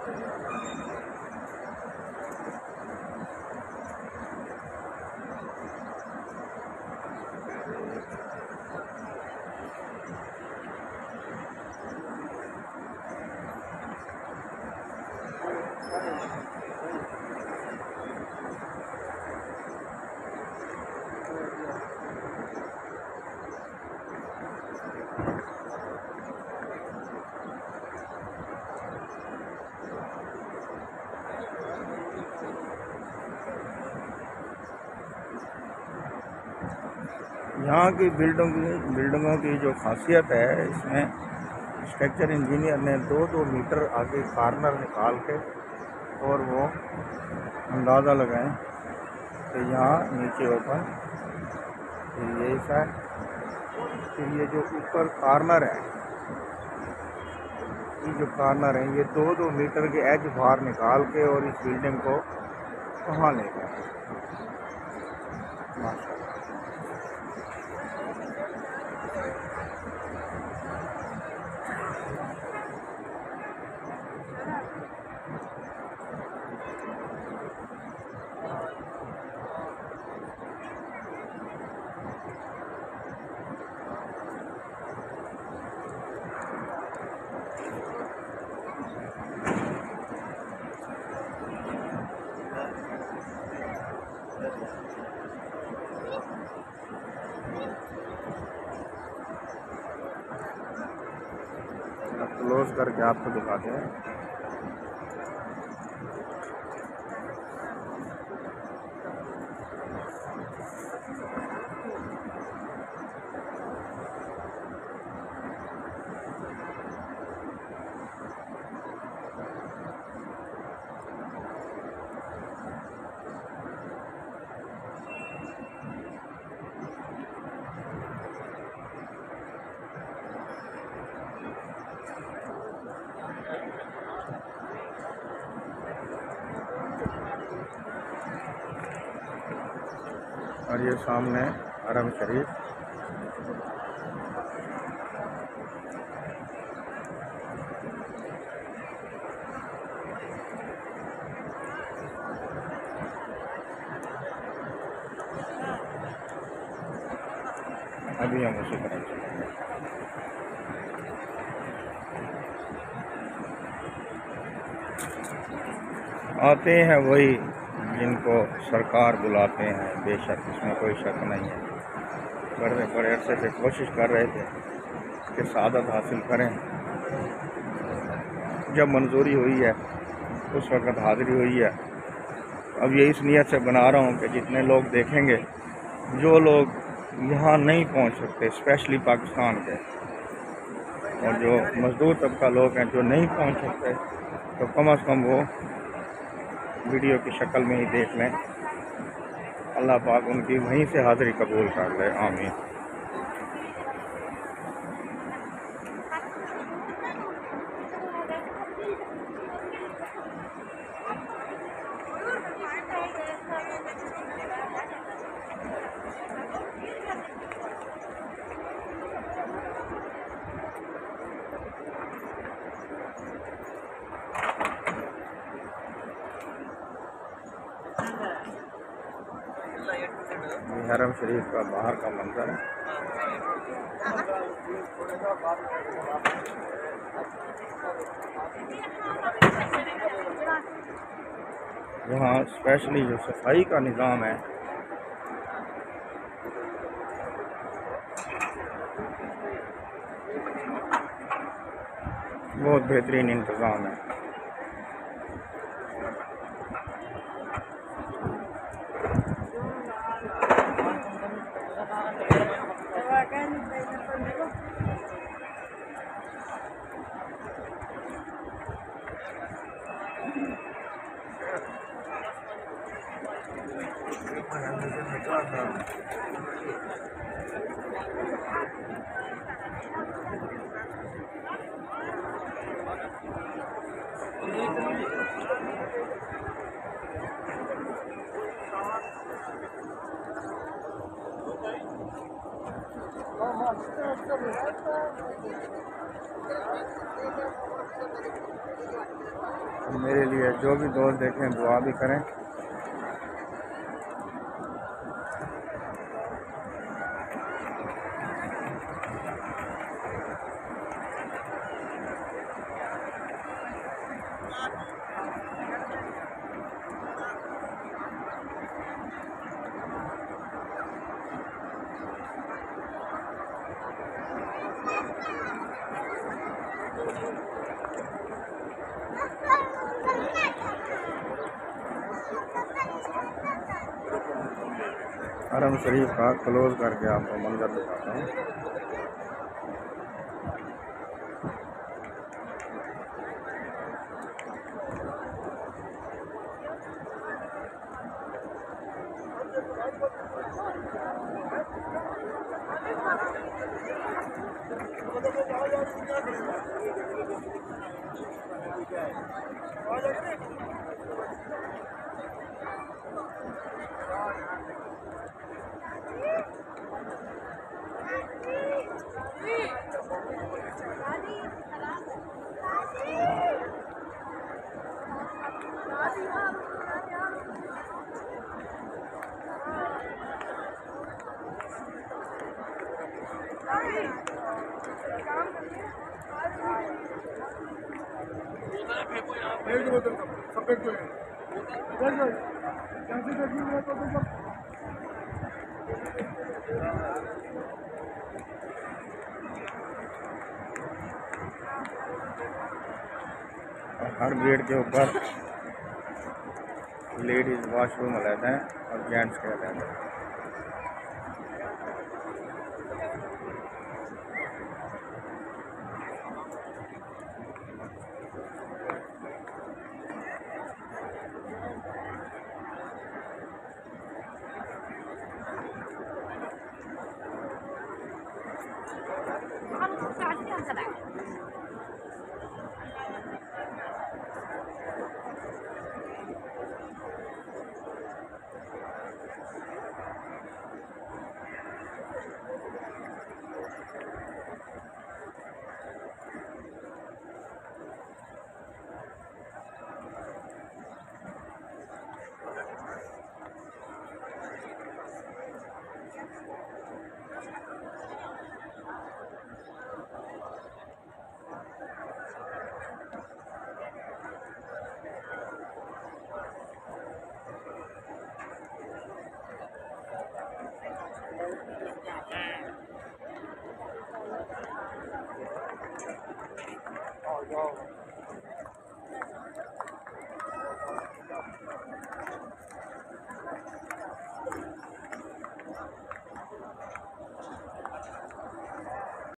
यहाँ की बिल्डिंगों की जो खासियत है, इसमें स्ट्रक्चर इंजीनियर ने 2-2 मीटर आगे कॉर्नर निकाल के और वो अंदाज़ा लगाएं कि यहाँ नीचे ओपन, फिर ये ऐसा है, फिर ये जो ऊपर कॉर्नर है, ये जो कॉर्नर है ये 2-2 मीटर के एज बाहर निकाल के और इस बिल्डिंग को वहाँ ले गए। माशाल्लाह। क्लोज करके आपको दिखाते हैं। और ये सामने हरम शरीफ, अभी हम उसी तरह चलेंगे। आते हैं वही जिनको सरकार बुलाते हैं, बेशक इसमें कोई शक नहीं है। बड़े अरसे से कोशिश कर रहे थे कि सादत हासिल करें, जब मंजूरी हुई है उस वक़्त हाज़िरी हुई है। अब ये इस नीयत से बना रहा हूँ कि जितने लोग देखेंगे, जो लोग यहाँ नहीं पहुँच सकते, स्पेशली पाकिस्तान के, और जो मज़दूर तबका लोग हैं जो नहीं पहुँच सकते, तो कम से कम वो वीडियो की शक्ल में ही देख लें। अल्लाह पाक उनकी वहीं से हाज़िरी कबूल कर ले, आमीन। हरम शरीफ का बाहर का मंजर है। यहाँ स्पेशली जो सफाई का निज़ाम है, बहुत बेहतरीन इंतज़ाम है। मेरे लिए जो भी दोस्त देखें दुआ भी करें। हरम शरीफ का क्लोज करके आपको मंजर दिखाता हूँ। हर बेड के ऊपर लेडीज़ वॉशरूम अलग हैं और जेंट्स के अलग हैं। Oh, no.